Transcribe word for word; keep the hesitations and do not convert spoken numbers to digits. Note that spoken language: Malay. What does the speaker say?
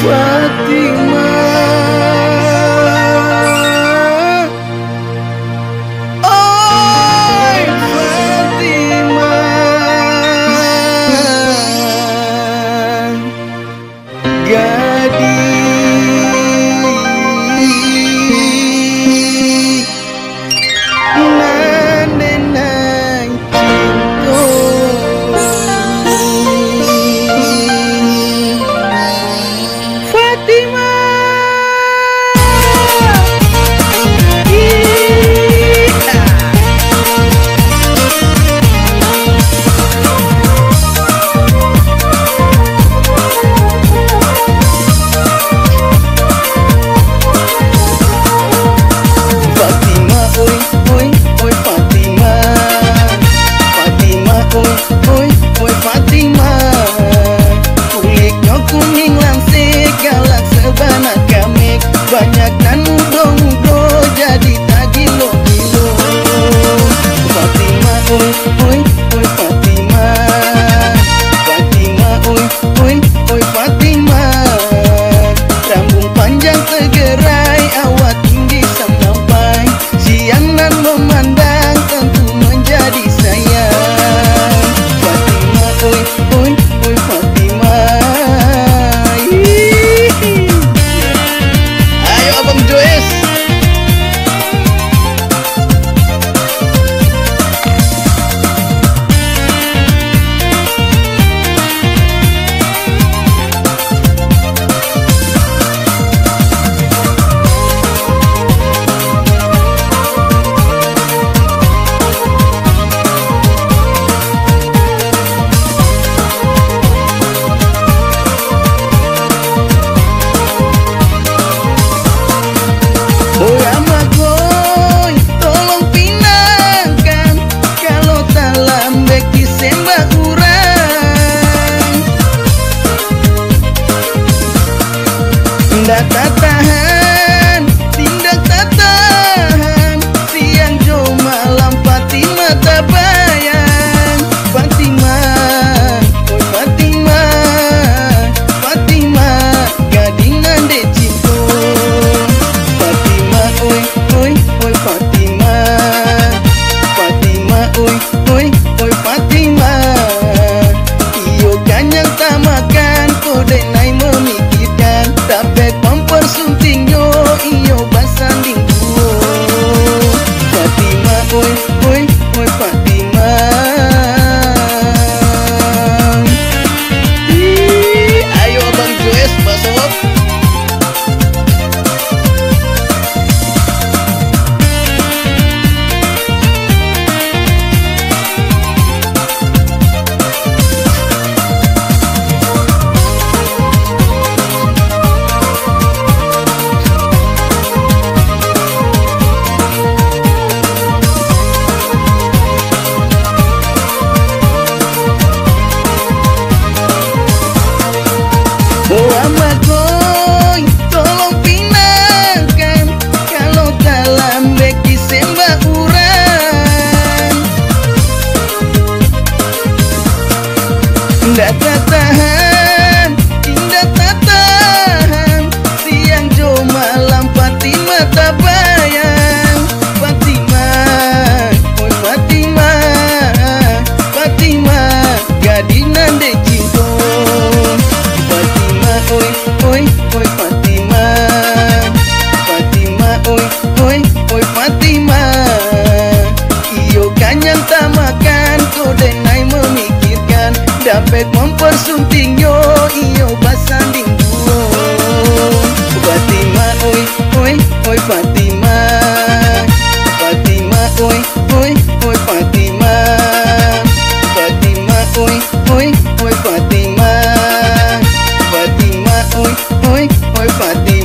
Fatimah, oi Fatimah, gadis nandenai cinta. Fatimah, banyak dan mudo-mudo jadi tak gilo-gilo. Fatimah, oi, oi, oi Fatimah, Fatimah, oi, oi, oi Fatimah, rambut panjang tergerai, awak tinggi sampai, siang dan memandang tentu menjadi sayang. Fatimah, oi, oi, oi Fatimah. Tindak tak tahan, tindak tak tahan, siang jo malam Fatimah tak bayang. Fatimah, oi Fatimah, Fatimah, gadingan de cinta. Fatimah, oi, oi, oi Fatimah, Fatimah, oi, oi, oi Fatimah, iyo kanyang tak makan, kode nai memikirkan, tapi mempersunting yo iyo basanding duo. Fatimah, oi, oi, oi Fatimah. Ih, ayo Abang Joes masuk. Muhammad boy, tolong pinangkan kalau dalam beki sembah urang. Ndak tak tahan, tindak tak tahan, siang jo malam Fatimah tak bayang. Fatimah, oi Fatimah, Fatimah, gadinan de cinta. Oi, oi, oi Fatimah, Fatimah, oi, oi, oi Fatimah, iyo kanyang tak makan, kode nai memikirkan, dapat mempersunting yo iyo basanding duo. Fatimah, oi, oi, oi Fatimah, Fatimah, oi, oi, oi Fatimah, Fatimah, oi, oi, oi Fatimah, Fatimah, oi, oi, oi Fatimah.